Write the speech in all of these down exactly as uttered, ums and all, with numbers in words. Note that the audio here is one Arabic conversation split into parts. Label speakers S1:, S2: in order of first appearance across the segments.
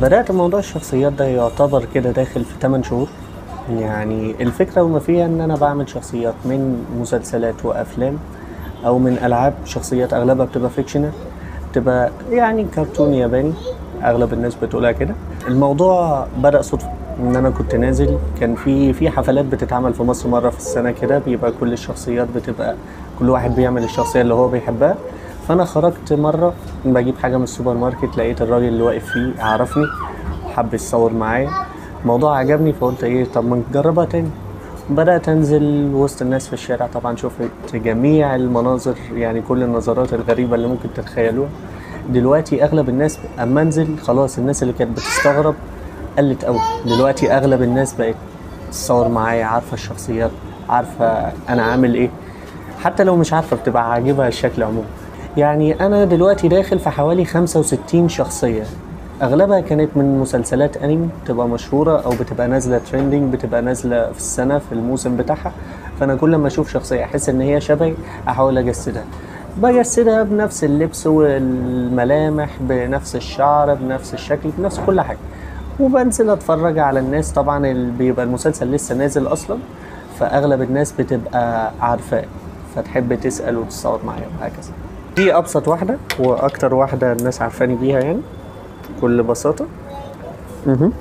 S1: بدأت موضوع الشخصيات ده يعتبر كده داخل في ثمانية شهور. يعني الفكرة وما فيها ان انا بعمل شخصيات من مسلسلات وافلام او من العاب، شخصيات اغلبها بتبقى فيكشنال، بتبقى يعني كرتون ياباني، اغلب الناس بتقولها كده. الموضوع بدأ صدفة ان انا كنت نازل، كان في في حفلات بتتعمل في مصر مرة في السنة كده، بيبقى كل الشخصيات بتبقى كل واحد بيعمل الشخصية اللي هو بيحبها. فانا خرجت مرة بجيب حاجة من السوبر ماركت، لقيت الراجل اللي واقف فيه عرفني، حب يتصور معايا، الموضوع عجبني، فقلت ايه طب ما نجربها تاني. بدأت أنزل وسط الناس في الشارع، طبعا شفت جميع المناظر، يعني كل النظرات الغريبة اللي ممكن تتخيلوها. دلوقتي أغلب الناس أما أنزل خلاص، الناس اللي كانت بتستغرب قلت أوي، دلوقتي أغلب الناس بقت تتصور معايا، عارفة الشخصيات، عارفة أنا عامل إيه، حتى لو مش عارفة بتبقى عاجبها الشكل عموما. يعني أنا دلوقتي داخل في حوالي خمسة وستين شخصية، اغلبها كانت من مسلسلات انمي بتبقى مشهوره او بتبقى نازله ترندنج، بتبقى نازله في السنه في الموسم بتاعها. فانا كل ما اشوف شخصيه احس ان هي شبهي احاول اجسدها، بجسدها بنفس اللبس والملامح، بنفس الشعر، بنفس الشكل، بنفس كل حاجه. وبنزل اتفرج على الناس، طبعا اللي بيبقى المسلسل لسه نازل اصلا، فاغلب الناس بتبقى عارفاه، فتحب تسال وتتصور معايا وهكذا. دي ابسط واحده واكتر واحده الناس عارفاني بيها يعني بكل بساطة. مهم.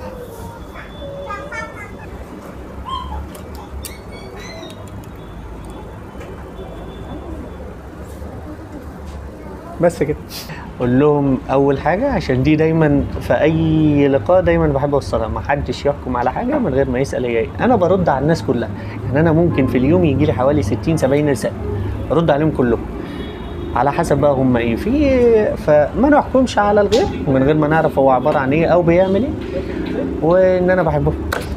S1: بس كده. قول لهم اول حاجه، عشان دي دايما في اي لقاء دايما بحب اوصلها، ما حدش يحكم على حاجه من غير ما يسال هي ايه. انا برد على الناس كلها، يعني انا ممكن في اليوم يجي لي حوالي ستين سبعين رساله، برد عليهم كلهم على حسب بقى هم ايه في، فما نحكمش على الغير من غير ما نعرف هو عباره عن ايه او بيعمل ايه، وان انا بحبهم.